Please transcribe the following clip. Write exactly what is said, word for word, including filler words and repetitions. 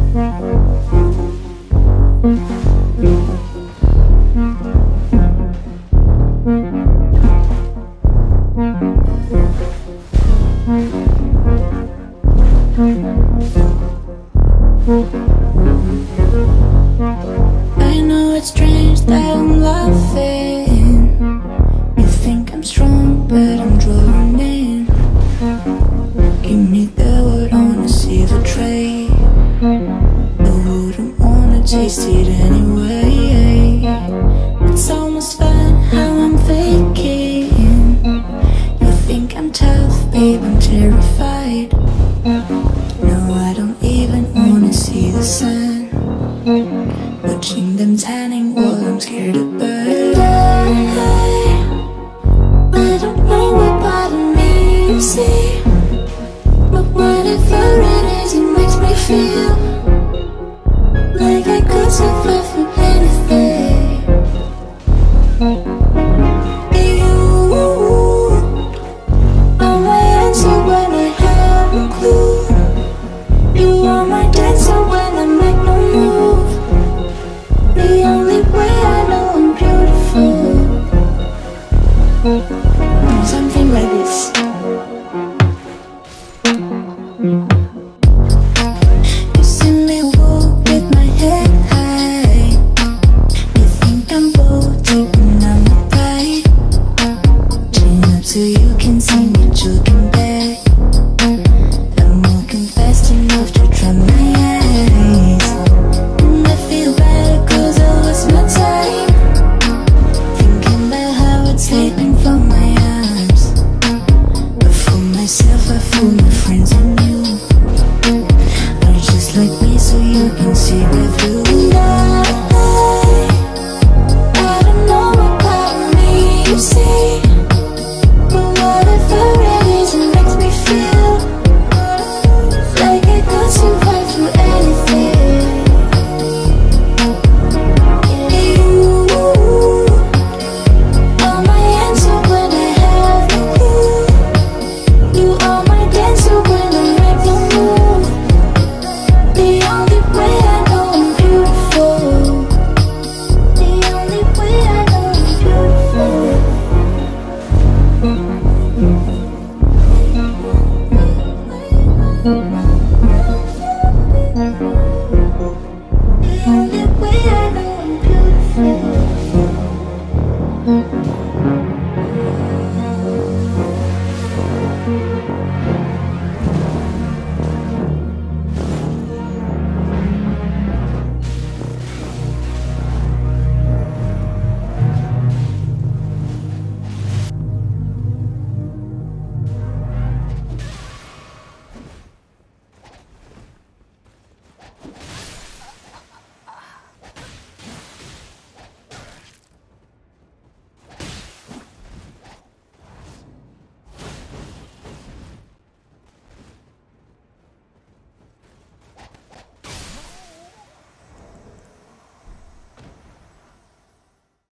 I know it's strange that I'm laughing. You think I'm strong, but I'm drawing in. Give me the word, I wanna see the tray. I wouldn't wanna taste it anyway. It's almost fun how I'm faking. You think I'm tough, babe, I'm terrified. No, I don't even wanna see the sun. Watching them tanning while I'm scared to burn. I, I don't know what part of me you see, but whatever it is, it makes me feel